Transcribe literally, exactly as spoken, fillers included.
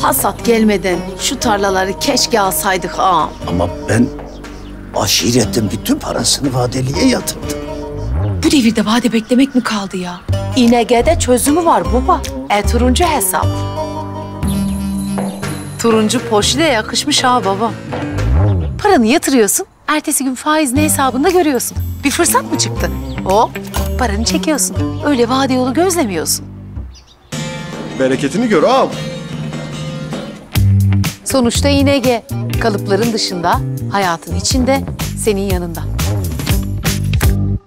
Hasat gelmeden şu tarlaları keşke alsaydık ağam. Ama ben aşiretin bütün parasını vadeliye yatırdım. Bu devirde vade beklemek mi kaldı ya? İ N G'de çözümü var baba. E turuncu hesap. Turuncu poşete yakışmış ha baba. Paranı yatırıyorsun, ertesi gün faizini hesabında görüyorsun. Bir fırsat mı çıktı? Hop, paranı çekiyorsun. Öyle vade yolu gözlemiyorsun. Bereketini gör ağam. Sonuçta İ N G kalıpların dışında, hayatın içinde, senin yanında.